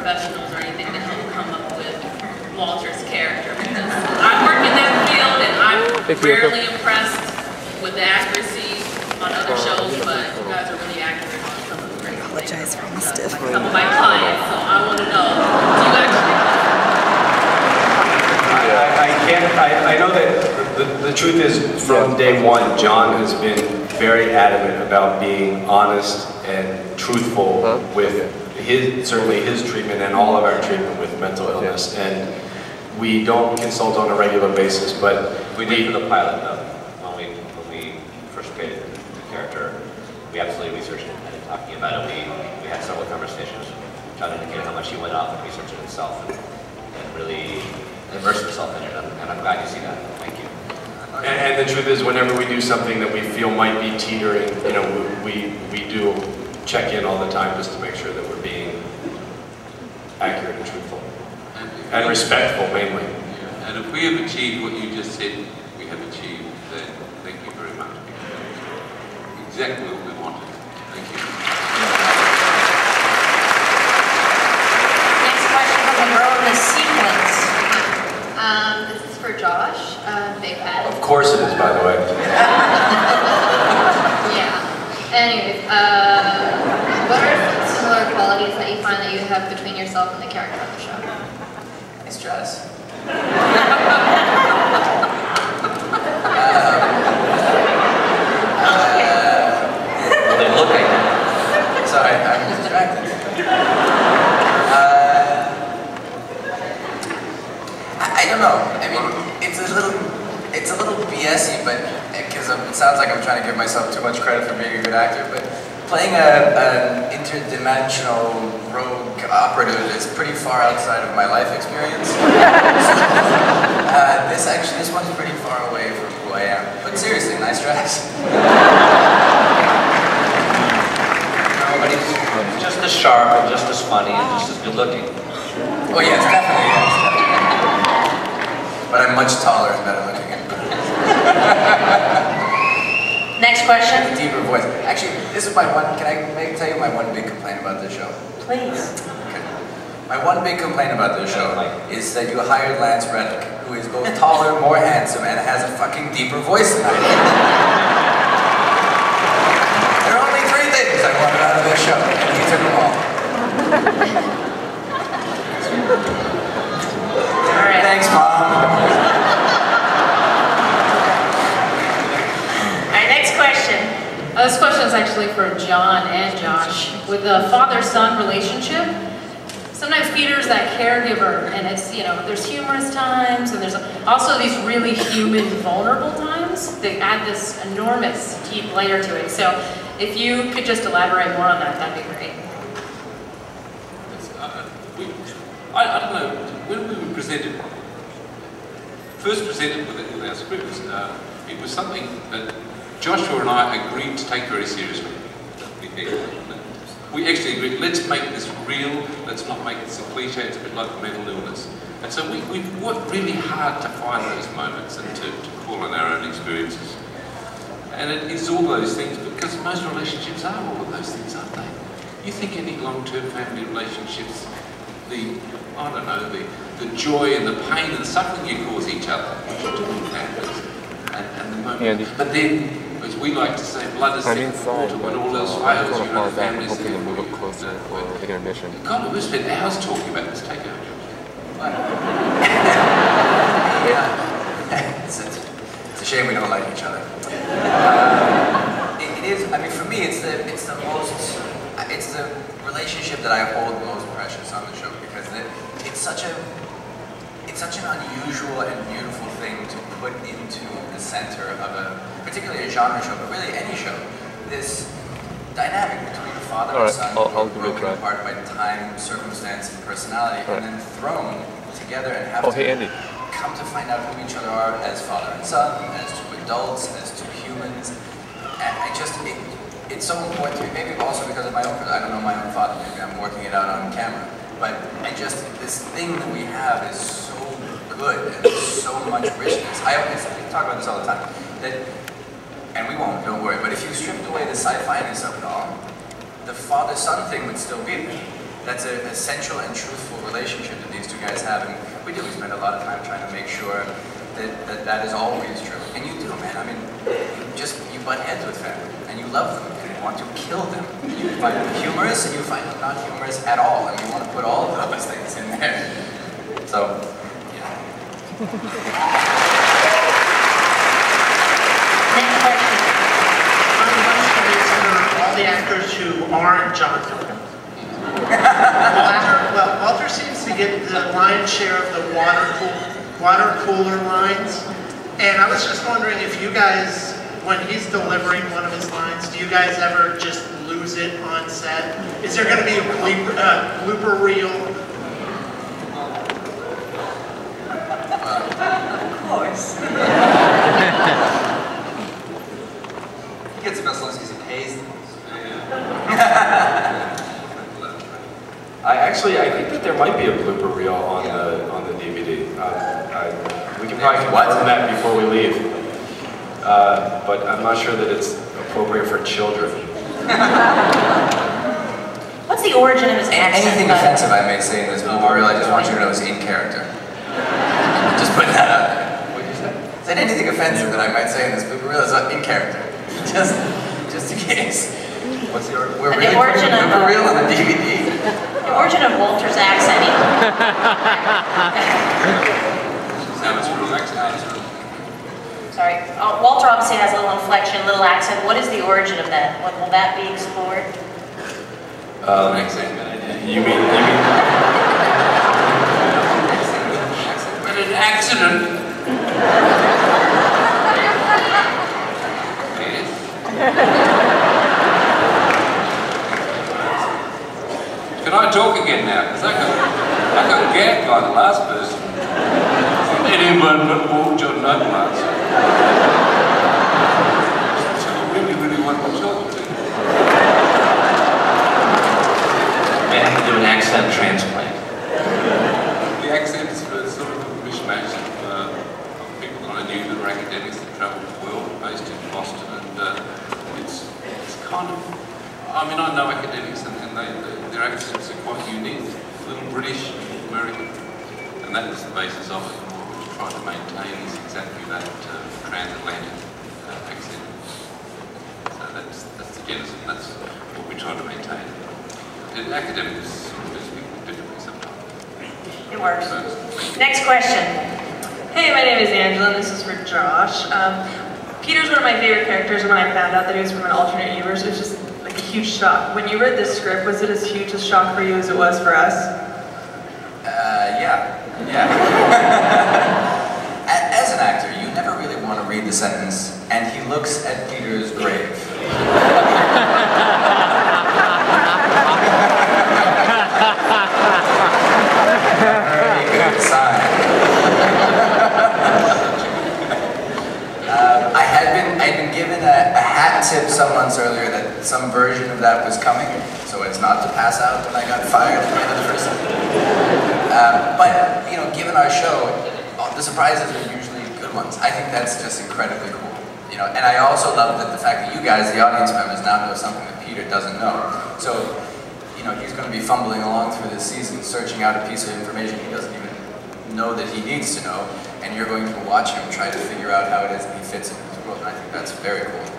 professionals or anything to help come up with Walter's character, because I work in that field and I'm rarely impressed with the accuracy on other shows, but you guys are really accurate on some of the great things. Apologize for my stiff. Like some of my clients, so I want to know, do you actually... I know that the truth is, from day one, John has been very adamant about being honest and truthful with certainly his treatment and all of our treatment with mental illness. And we don't consult on a regular basis, but we did for the pilot though. When we first created the character, we absolutely researched it and talking about it. We had several conversations. John indicated how much he went off and researched it himself and really immerse himself in it, and I'm glad you see that. Thank you. And the truth is, whenever we do something that we feel might be teetering, you know, we do check in all the time just to make sure that we're being accurate and truthful. And respectful, mainly. Yeah. And if we have achieved what you just said we have achieved, then thank you very much. Exactly what we wanted. Thank you. Next question from the girl in the sequence. This is for Josh, Big Pen. Of course it is, by the way. Yeah. Anyways, what are some similar qualities that you find that you have between yourself and the character on the show? Nice dress. They look like that. Sorry, I'm distracted. I don't know. I mean, it's a little BS-y, but because it sounds like I'm trying to give myself too much credit for being a good actor. But playing an interdimensional rogue operative is pretty far outside of my life experience. This one's pretty far away from who I am. But seriously, nice dress. Nobody's just as sharp and just as funny and just as good looking. Oh yes, definitely, yes. But I'm much taller and better looking. Next question. A deeper voice. Actually, this is my one. Can I tell you my one big complaint about this show? Please. Okay. My one big complaint about this show is that you hired Lance Reddick, who is both taller, more handsome, and has a fucking deeper voice than I do. There are only 3 things I wanted out of this show, and he took them all. All right. Thanks, Mom. This question is actually for John and Josh. With the father-son relationship, sometimes Peter's that caregiver, and it's, you know, there's humorous times, and there's also these really human, vulnerable times that add this enormous, deep layer to it. So if you could just elaborate more on that, that'd be great. I don't know, when we were first presented with our scripts, it was something that Joshua and I agreed to take very seriously. We actually agreed, let's make this real, let's not make this a cliche, it's a bit like mental illness. And so we worked really hard to find those moments and to call on our own experiences. And it is all those things, because most relationships are all of those things, aren't they? You think any long-term family relationships, I don't know, the joy and the pain and the suffering you cause each other, what you do in families, and the moment. But then, as we like to say, blood is thick water when all else fails, you know, the family's there for you. God, we've spent hours talking about this. Take over. Yeah. It's a shame we don't like each other. It is, I mean, for me, it's the relationship that I hold most precious on the show, because it's such an unusual and beautiful thing to put into the center of particularly a genre show, but really any show. This dynamic between a father and son, broken apart by time, circumstance, and personality, and then thrown together and have to come to find out who each other are as father and son, as two adults, as two humans. And it's so important to me, maybe also because of my own, I don't know my own father, maybe I'm working it out on camera, but this thing that we have is so good and so much richness. I talk about this all the time, and we won't, don't worry, but if you stripped away the sci-fi-ness of it all, the father-son thing would still be there. that's an essential and truthful relationship that these two guys have, and we spend a lot of time trying to make sure that is always true. And you do, man. I mean, you butt heads with family, and you love them, and you want to kill them. You find them humorous, and you find them not humorous at all, and you want to put all of those things in there. So, yeah. Next question. My question is for all the actors who aren't John Miller. Walter seems to get the lion's share of the water cooler lines, and I was just wondering if you guys, when he's delivering one of his lines, do you guys ever just lose it on set? Is there going to be a blooper reel? Of course. He gets the best lines because he pays them. I think that there might be a blooper reel on the DVD. We can probably confirm that before we leave. But I'm not sure that it's appropriate for children. What's the origin of his accent? Anything offensive I may say in this blooper reel, I just want you to know is in character. Just putting that out there. What did you say? Said anything offensive that I might say in this blooper reel is in character. Just in case. What's the origin? We're really putting a blooper reel on the DVD. The origin of Walter's accent. Sorry. Walter obviously has a little inflection, little accent. What is the origin of that? Will that be explored? You mean? But an accident. Can I talk again now? Because I got gagged by the last person. Anyone but walked your nutmas. So I really want to talk to you. May I have to do an accent transplant? The accent is sort of a mishmash of people that I knew that were academics that travelled the world, based in Boston, and it's kind of, I mean, I know academics and their accents are quite unique, a little British, American, and that was the basis of it. What we're trying to maintain is exactly that transatlantic accent. So that's the genesis, and that's what we're trying to maintain. And academics sort of do speak differently sometimes. It works. Next question. Hey, my name is Angela, and this is for Josh. Peter's one of my favorite characters, and when I found out that he was from an alternate universe, it was just like a huge shock. When you read this script, was it as huge a shock for you as it was for us? Yeah. As an actor, you never really want to read the sentence, and he looks at Peter's grave. Very good sign. I had been given a hat tip some months earlier that some version of that was coming, so as not to pass out when I got fired at the end of the first season. But, you know, given our show, the surprises are usually good ones. I think that's just incredibly cool. You know, and I also love that the fact that you guys, the audience members, now know something that Peter doesn't know. So, you know, he's going to be fumbling along through this season, searching out a piece of information he doesn't even know that he needs to know, and you're going to watch him try to figure out how it is that he fits into this world, and I think that's very cool.